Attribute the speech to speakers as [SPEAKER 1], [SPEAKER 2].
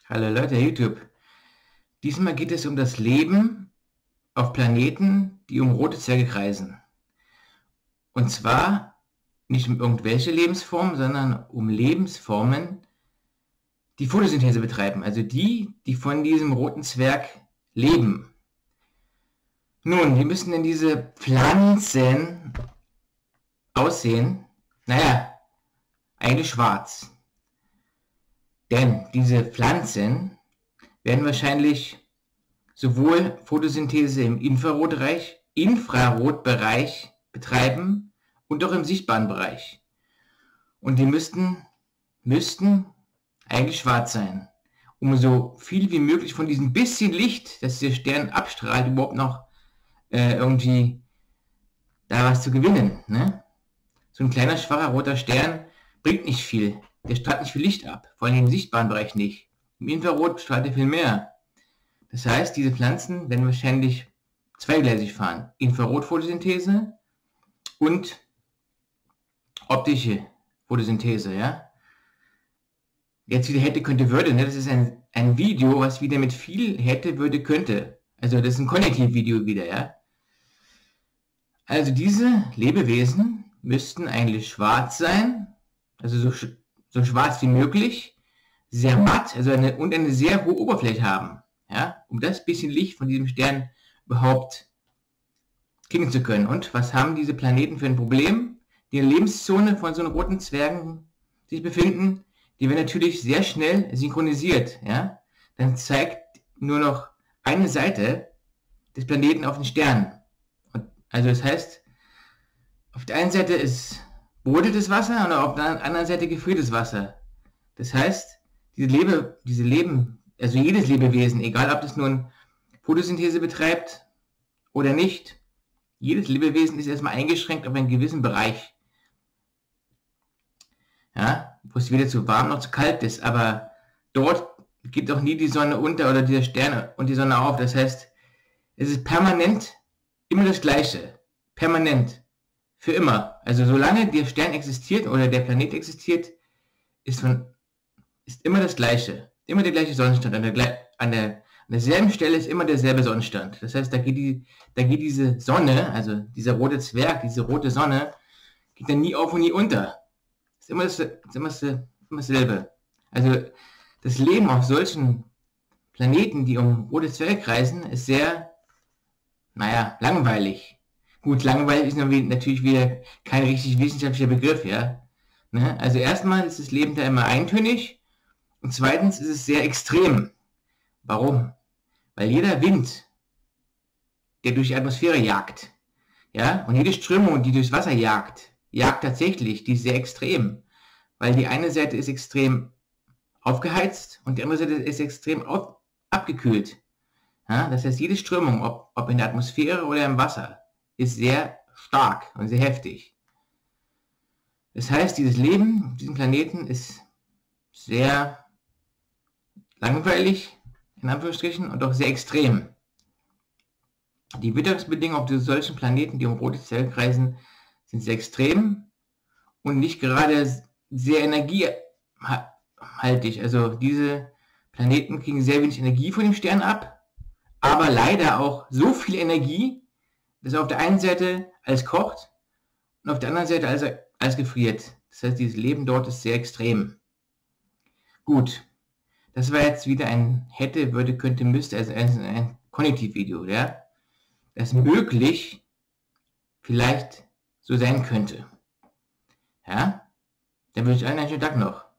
[SPEAKER 1] Hallo Leute, YouTube. Diesmal geht es um das Leben auf Planeten, die um rote Zwerge kreisen. Und zwar nicht um irgendwelche Lebensformen, sondern um Lebensformen, die Photosynthese betreiben. Also die von diesem roten Zwerg leben. Nun, wie müssen denn diese Pflanzen aussehen? Naja, eigentlich schwarz. Denn diese Pflanzen werden wahrscheinlich sowohl Photosynthese im Infrarotbereich betreiben und auch im sichtbaren Bereich. Und die müssten eigentlich schwarz sein, um so viel wie möglich von diesem bisschen Licht, das der Stern abstrahlt, überhaupt noch irgendwie da was zu gewinnen. Ne? So ein kleiner schwacher roter Stern bringt nicht viel. Der strahlt nicht viel Licht ab, vor allem im sichtbaren Bereich nicht. Im Infrarot strahlt er viel mehr. Das heißt, diese Pflanzen werden wahrscheinlich zweigleisig fahren. Infrarotphotosynthese und optische Photosynthese, ja. Jetzt wieder hätte, könnte, würde, ne? Das ist ein Video, was wieder mit viel hätte, würde, könnte. Also das ist ein Konjunktivvideo wieder, ja. Also diese Lebewesen müssten eigentlich schwarz sein, also so schwarz wie möglich, sehr matt, also eine sehr hohe Oberfläche haben, ja, um das bisschen Licht von diesem Stern überhaupt kriegen zu können. Und was haben diese Planeten für ein Problem? Die in der Lebenszone von so einem roten Zwergen sich befinden, die werden natürlich sehr schnell synchronisiert, ja. Dann zeigt nur noch eine Seite des Planeten auf den Stern. Also das heißt, auf der einen Seite ist brodeltes Wasser und auf der anderen Seite gefriertes Wasser. Das heißt, jedes Lebewesen, egal ob das nun Photosynthese betreibt oder nicht, jedes Lebewesen ist erstmal eingeschränkt auf einen gewissen Bereich. Ja, wo es weder zu warm noch zu kalt ist, aber dort geht auch nie die Sonne unter oder der Stern und die Sonne auf. Das heißt, es ist permanent immer das Gleiche. Permanent. Für immer. Also solange der Stern existiert oder der Planet existiert, ist immer das Gleiche. Immer der gleiche Sonnenstand. An derselben Stelle ist immer derselbe Sonnenstand. Das heißt, da geht diese Sonne, also dieser rote Zwerg, diese rote Sonne, geht dann nie auf und nie unter. Ist immer dasselbe. Also das Leben auf solchen Planeten, die um rote Zwerge kreisen, ist sehr, langweilig. Gut, langweilig ist natürlich wieder kein richtig wissenschaftlicher Begriff, ja. Ne? Also erstmal ist das Leben da immer eintönig und zweitens ist es sehr extrem. Warum? Weil jeder Wind, der durch die Atmosphäre jagt, ja, und jede Strömung, die durchs Wasser jagt tatsächlich, die ist sehr extrem. Weil die eine Seite ist extrem aufgeheizt und die andere Seite ist extrem abgekühlt. Ja? Das heißt, jede Strömung, ob in der Atmosphäre oder im Wasser, ist sehr stark und sehr heftig. Das heißt, dieses Leben auf diesem Planeten ist sehr langweilig, in Anführungsstrichen, und auch sehr extrem. Die Witterungsbedingungen auf solchen Planeten, die um rote Zwerge kreisen, sind sehr extrem und nicht gerade sehr energiehaltig. Also diese Planeten kriegen sehr wenig Energie von dem Stern ab, aber leider auch so viel Energie, dass er auf der einen Seite alles kocht und auf der anderen Seite alles gefriert. Das heißt, dieses Leben dort ist sehr extrem. Gut, das war jetzt wieder ein hätte, würde, könnte, müsste, also ein Konjunktivvideo, ja, das möglich vielleicht so sein könnte. Ja, dann wünsche ich allen einen schönen Tag noch.